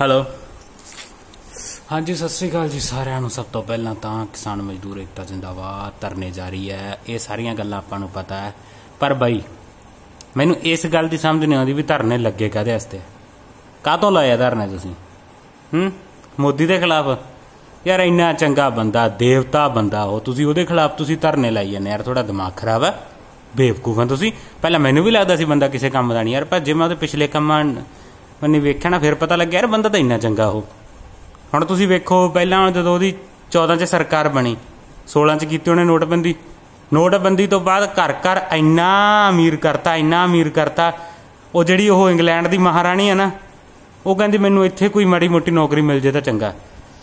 Hello हाँ जी सत श्री अकाल जी सारिਆਂ ਨੂੰ। सब तो पहला तो किसान मजदूर एकता जिंदाबाद धरने जारी है। ये सारिया गल्लां आपां नूं पता है, पर बई मैनूं इस गल की समझ नहीं आती भी धरने लगे काहदे वास्ते, काहतों लाया धरने तुसीं? मोदी के खिलाफ? यार इन्ना चंगा बंदा देवता बंदा हो, तुसीं उहदे खिलाफ तुसीं धरने लाई जाने? यार थोड़ा दिमाग खराब है, बेवकूफ है तुसीं। पहला मैनूं भी लगदा सी बंदा किसी काम दा नहीं यार, पर जे मैं उहदे पिछले कामां मैंने वेख्या ना फिर पता लग्या यार बंदा तो इन्ना चंगा हो। हुण तुसीं वेखो पहलां जदों उहदी 14 च सरकार बनी, 16 च कीती उहने नोटबंदी। नोटबंदी तो बाद घर घर इन्ना अमीर करता, इन्ना अमीर करता। वो जिहड़ी ओह इंग्लैंड की महाराणी है ना, वो कहंदी मैनूं इत्थे कोई माड़ी मोटी नौकरी मिल जाए तो चंगा।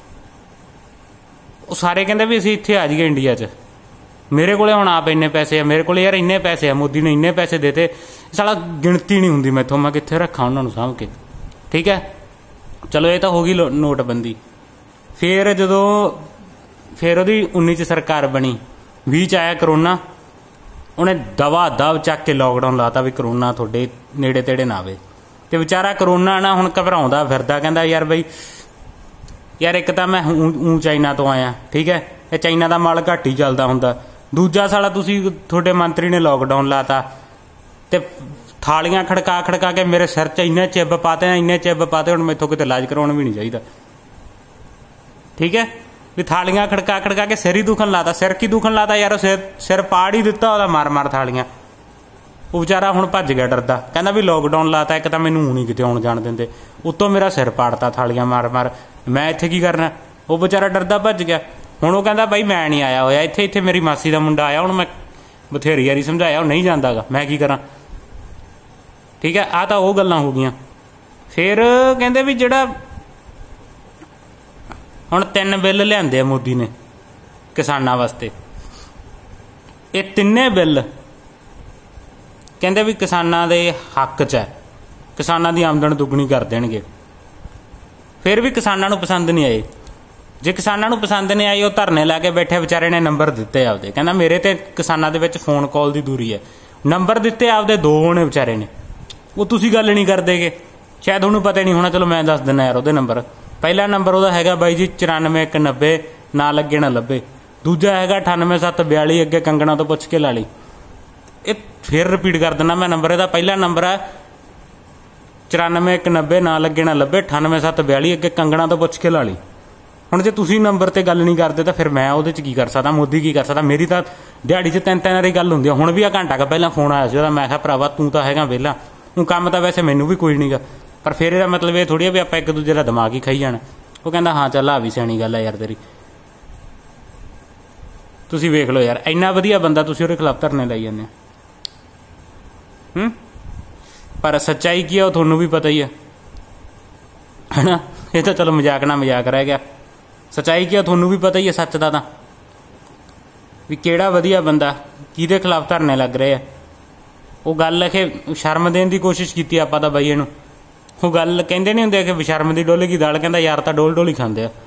वो सारे कहंदे भी असीं इत्थे आ जाइए इंडिया च, मेरे को हुण आप इन्ने पैसे है, मेरे को यार इन्ने पैसे है, मोदी ने इन्ने पैसे देते, साला गिणती नहीं हुंदी मैथों, मैं कित्थे रखा उन्होंने सामभ के। ठीक है चलो ये तो हो गई नोटबंदी। फिर जदों फिर उहदी 19 च सरकार बनी, 20 च आया करोना, उन्हें दवा दव चक के लॉकडाउन लाता भी करोना थोड़े नेड़े तेड़े ना आवे। तो बेचारा करोना ना हुण घबराउंदा फिरदा, कहंदा यार बई यार एक तो मैं चाइना तो आया, ठीक है, ये चाइना का माल घट ही चलदा हुंदा। दूजा साला तुसीं थोड़े मंत्री ने लॉकडाउन लाता ते थालियां खड़का खड़का के मेरे सिर च इन्ने चिब पाते, इन्ने चिब पाते, हुण मैथों किते इलाज करवाउण भी नहीं चाहिए। ठीक है भी थालियां खड़का खड़का के सिर ही दुखन लाता, सिर की दुखन लाता यार, सिर पाड़ ही दिता ओहदा मार मार थालियां। वो बेचारा हुण भज गया डरदा, कहंदा भी लॉकडाउन लाता, एक तो मैनूं नहीं किते आउण जाण दिंदे, उत्तों मेरा सिर पाड़ता थालियां मार मार, मैं इत्थे की करना। वो बेचारा डरदा भज गया। हुण वो कहंदा बई मैं नहीं आया होया इत्थे, इत्थे मेरी मासी का मुंडा आया, हुण मैं बथेरी वारी समझाया, नहीं जांदा गा, मैं की करा। ठीक है आ तो वो गल्लां हो गईयां। फिर कहंदे भी जिहड़ा हुण 3 बिल लिआंदे मोदी ने किसानां वास्ते, ये तिन्ने बिल कहंदे भी किसानां दे हक च है, किसानां दी आमदन दुगनी कर देणगे। फिर भी किसानां नूं पसंद नहीं आए। जे किसानां नूं पसंद नहीं आई, वो धरने ला के बैठे बेचारे ने नंबर दिते आपदे, कहना मेरे ते किसानां दे विच फोन कॉल की दूरी है, नंबर दिते आपदे 2 ने बेचारे ने, वो तुसीं गल नहीं करदेगे, शायद तुहानूं पता नहीं होना। चलो मैं दस दिना यार उहदे नंबर। पहला नंबर उहदा हैगा बाई जी 941990 ना लगे ना लभे। दूजा हैगा 9872 अगे कंगना तो पुछ के ला ली। ये फिर रिपीट कर देना मैं नंबर, इहदा पहला नंबर है 941990 ना लगे ना लभे, 9872 अगे कंगना तो पुछ के ला ली। हुण जे तुसीं नंबर ते गल नहीं करदे तो फिर मैं उहदे च की कर सकदा, मोदी की कर सकदा। मेरी तो दिहाड़ी च 3-3 वारी गल हुंदी है। हुण भी घंटा का पहला फोन आया सी, मैं कहा भरावा तूं तां हैगा वेला, हूँ काम तो वैसे मैनू भी कोई नहीं गा, पर फिर यह मतलब ये थोड़ी है भी आप एक दूजे का दिमाग ही खाई जाना। वो कहता हाँ चल आ भी सियाणी गल है यार तेरी। तुसीं वेख लो यार इन्ना वधिया बंदा, तुसीं उहदे खिलाफ धरने लाई जाने। पर सच्चाई की है वो थोनू भी पता ही है ना। ये तो चलो मजाक ना मजाक रह गया, सच्चाई की है थोनू भी पता ही है सच का, भी किहड़ा वधिया बंदा किहदे खिलाफ धरने लग रहे हैं। वो गल लिखे शर्म देने की कोशिश की आप तो बई, वो गल कहते नहीं होंगे कि शर्म की डोले की दाल, कहता यार तो डोल डोल ही खाते हैं।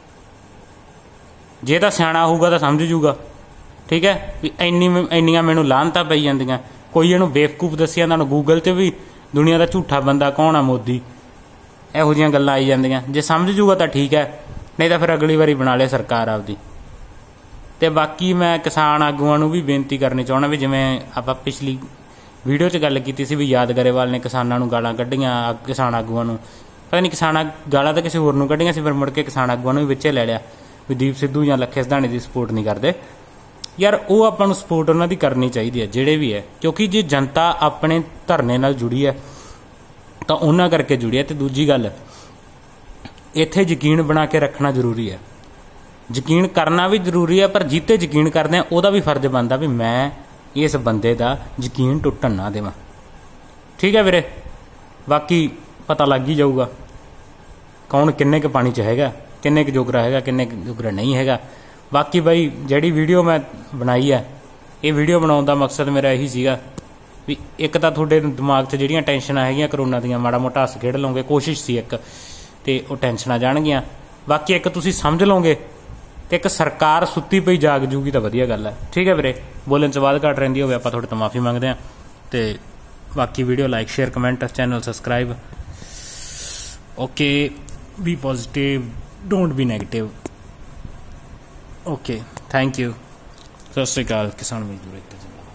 जे तो सियाणा होगा तो समझ जूगा। ठीक है भी इन्नियां मैनू लानतां पई जांदियां, कोई इहनूं बेवकूफ दस्सी जांदा, गूगल ते भी दुनिया का झूठा बंदा कौन आ मोदी, इहो जिहियां गल्लां आई जांदियां। जे समझ जूगा तो ठीक है, नहीं तो फिर अगली बारी बना ले सरकार आपदी। ते बाकी मैं किसान आगूआं नूं भी बेनती करनी चाहुंदा भी जिवें आपां पिछली वीडियो च गल की सी भी याद गरेवाल ने किसानों नूं गालां कड्ढियां, किसान आगूआं नूं पता नहीं किसान गालां तो किसी होर नूं कड्ढियां सी, फिर मुड़ के किसान आगूआं नूं भी विचे ले लिया भी दीप सिद्धू या लखे सिधाणे की सपोर्ट नहीं करते। यार वो आपां नूं सपोर्ट उन्हां दी करनी चाहिए है जिहड़े भी है, क्योंकि जे जनता अपने धरने नाल जुड़ी है तो उन्हां करके जुड़ी है। तो दूजी गल इत्थे यकीन बना के रखना जरूरी है, यकीन करना भी जरूरी है, पर जिते यकीन करते हैं उहदा भी फर्ज बनता भी मैं इस बंदे का यकीन टुटन ना देवां। ठीक है वीरे, बाकी पता लग ही जाऊगा कौन किन्ने के पानी च हैगा, किन्ने के जोगरा हैगा, किन्ने के जोगरा नहीं हैगा। बाकी बई जिहड़ी वीडियो मैं बनाई है, ये वीडियो बनाउण दा मकसद मेरा यही सीगा भी एक तो तुहाडे दिमाग 'च जिहड़ियां टेंशनां हैगियां करोना दियां माड़ा मोटा हस खेड लओगे, कोशिश सी एक ते वो टेंशनां जाणगियां। बाकी एक तुसीं समझ लओगे तो एक सरकार सुत्ती पई जाग जूगी तो वधिया गल है। ठीक है वीरे, बोलण च बात घट रहिंदी होवे आपां तुहाडे तो माफ़ी मंगदे हां। ते बाकी video like share comment channel subscribe. Okay be positive, don't be negative. Okay, thank you. ਸਤਿ ਸ਼੍ਰੀ ਅਕਾਲ। ਕਿਸਾਨ ਮਜ਼ਦੂਰ ਏਕਤਾ ਜ਼ਿੰਦਾਬਾਦ।